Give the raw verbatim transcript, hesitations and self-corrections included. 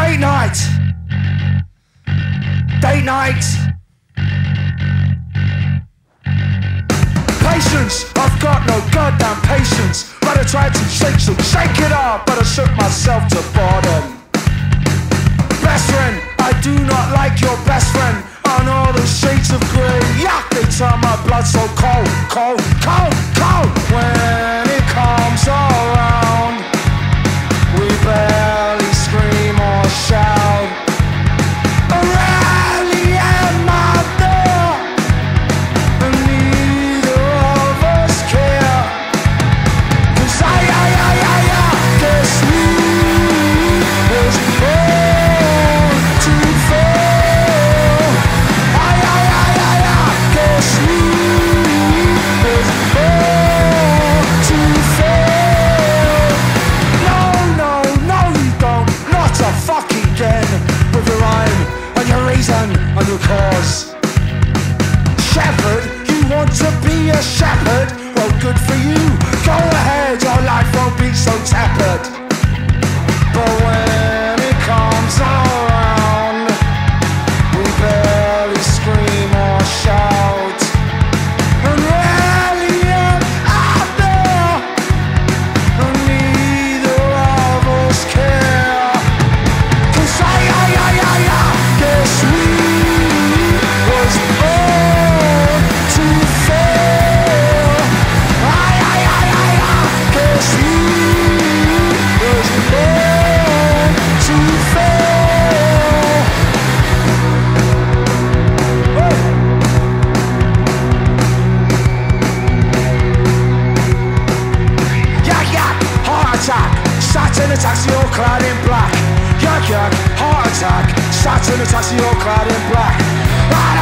Date night. Date night. Patience, I've got no goddamn patience. But I tried to shake, so shake it up. But I shook myself to bottom. Best friend, I do not like your best friend. On all the shades of grey, yuck, they turn my blood so cold, cold, cold, cold. When it comes around, we barely scream or shout. I rarely am out there, and neither of us care. Cause I, I, I, I, I guess we was born to fail. I, I, I, I, I guess we was born to fail. No, no, no you don't, not a fucking again. With your rhyme and your reason and your cause. Shepherd, you want to be a shepherd? Well, good for you, go ahead, your life won't be so tepid. But when it comes around, we barely scream or shout. And rarely am out there, and neither of us care. Cause I, I, I, I, I guess we was born to fail. I, I, I, I, I guess we was born to fail. Woo. Yak, yak, heart attack. Sat in a taxi all clad in black. Yak, yak, heart attack. Sat in a taxi all clad in black. I